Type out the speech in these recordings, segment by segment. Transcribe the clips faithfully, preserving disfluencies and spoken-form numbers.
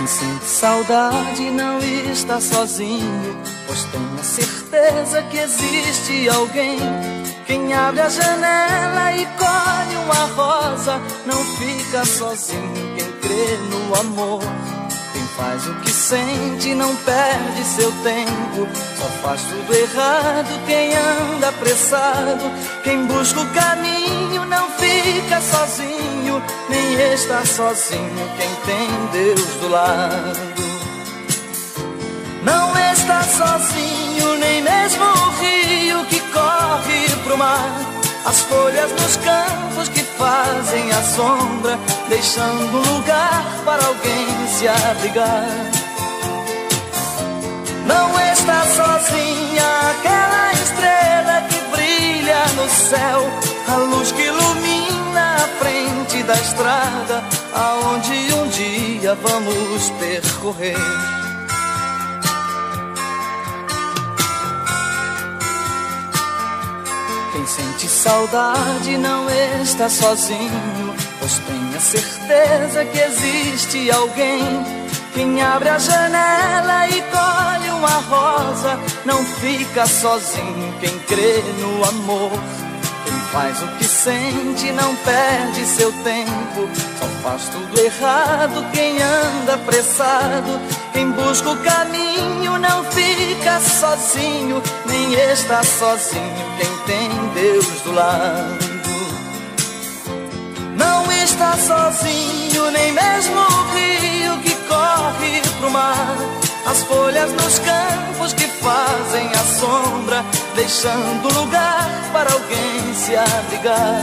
Quem sente saudade não está sozinho, pois tenha certeza que existe alguém. Quem abre a janela e colhe uma rosa não fica sozinho, quem crê no amor. Quem faz o que sente não perde seu tempo, só faz tudo errado quem anda apressado. Quem busca o caminho não fica sozinho, nem está sozinho quem tem Deus do lado. Não está sozinho nem mesmo o rio que corre pro mar, as folhas nos campos que fazem a sombra, deixando lugar para alguém se abrigar. Não está sozinha aquela estrela que brilha no céu, a luz que ilumina a frente da estrada, aonde um dia vamos percorrer. Quem sente saudade não está sozinho, pois tenha certeza que existe alguém. Quem abre a janela e colhe uma rosa não fica sozinho, quem crê no amor. Quem faz o que sente não perde seu tempo, só faz tudo errado quem anda apressado. Quem busca o caminho não fica sozinho, nem está sozinho quem tem Deus do lado. Não está sozinho nem mesmo o rio que corre pro mar, as folhas nos campos que fazem a sombra, deixando lugar para alguém se abrigar.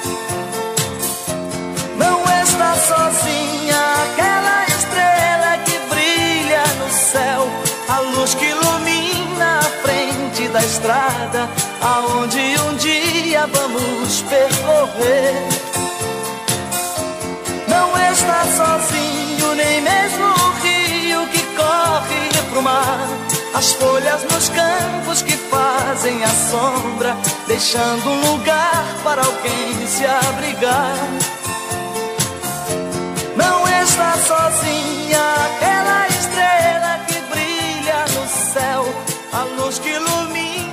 Não está sozinha aquela estrela que brilha no céu, a luz que ilumina a frente da estrada, aonde um dia vamos percorrer. Não está sozinho nem mesmo o rio que corre pro mar, as folhas nos campos que fazem a sombra, deixando um lugar para alguém se abrigar. Não está sozinha aquela estrela que brilha no céu, a luz que ilumina